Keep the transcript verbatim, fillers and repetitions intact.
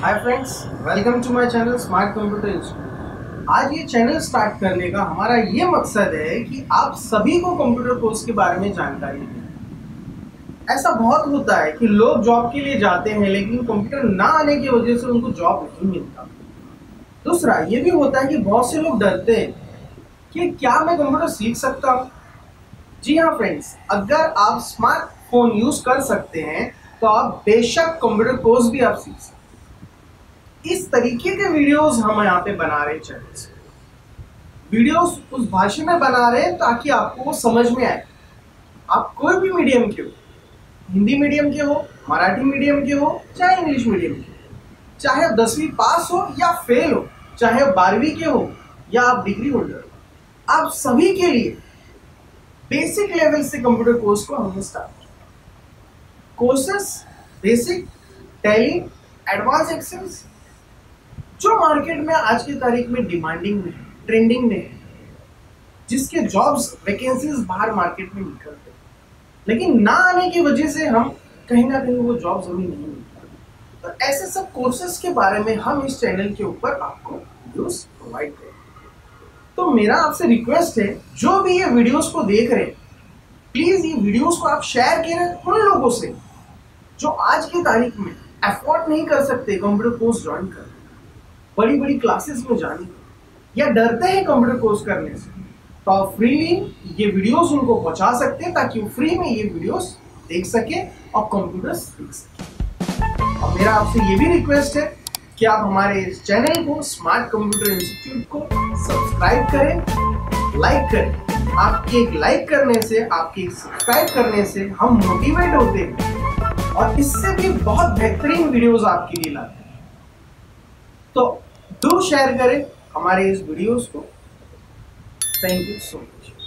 Hi friends, welcome to my channel smart computer institute. आज ये channel start करने का हमारा ये मकसद है कि आप सभी को कंप्यूटर कोर्स के बारे में जानकारी दें। ऐसा बहुत होता है कि लोग जॉब के लिए जाते हैं लेकिन कंप्यूटर ना आने की वजह से उनको जॉब नहीं मिलता। दूसरा ये भी होता है कि बहुत से लोग डरते हैं कि क्या मैं कंप्यूटर सीख सकता हूँ। जी हाँ फ्रेंड्स, अगर आप स्मार्टफोन यूज कर सकते हैं तो आप बेशक कंप्यूटर कोर्स भी आप सीख सकते हैं। इस तरीके के वीडियोस हम यहाँ पे बना रहे हैं चैनल से। वीडियोस उस भाषा में बना रहे हैं ताकि आपको वो समझ में आए। आप कोई भी मीडियम के हो, हिंदी मीडियम के हो, मराठी मीडियम के हो, चाहे इंग्लिश मीडियम के हो, चाहे आप दसवीं पास हो या फेल हो, चाहे आप बारहवीं के हो या आप डिग्री होल्डर हो, आप सभी के लिए बेसिक लेवल से कंप्यूटर कोर्स को हमने स्टार्ट किया। Courses basic, tally, advance excel जो मार्केट में आज की तारीख में डिमांडिंग में है, ट्रेंडिंग में है, जिसके जॉब्स वैकेंसीज बाहर मार्केट में निकलते हैं, लेकिन ना आने की वजह से हम कहीं ना कहीं वो जॉब्स अभी नहीं मिलते। तो ऐसे सब कोर्सेज के बारे में हम इस चैनल के ऊपर आपको वीडियोस प्रोवाइड करेंगे। तो मेरा आपसे रिक्वेस्ट है, जो भी ये वीडियोस को देख रहे हैं, प्लीज ये वीडियोस को आप शेयर करें उन लोगों से जो आज की तारीख में अफोर्ड नहीं कर सकते कंप्यूटर कोर्स ज्वाइन करने, बड़ी बड़ी क्लासेस में जाने, या डरते हैं कंप्यूटर कोर्स करने से। तो आप फ्रीली ये वीडियोस उनको पहुंचा सकते हैं ताकि वो फ्री में ये वीडियोस देख सके और कंप्यूटर सीख सके। और मेरा आपसे ये भी रिक्वेस्ट है कि आप हमारे इस चैनल को, स्मार्ट कंप्यूटर इंस्टीट्यूट को सब्सक्राइब करें, लाइक करें। आपके एक लाइक करने से, आपके सब्सक्राइब करने से हम मोटिवेट होते हैं और इससे भी बहुत बेहतरीन वीडियोस आपके लिए लाते हैं। तो डू शेयर करें हमारे इस वीडियोस को। Thank you so much.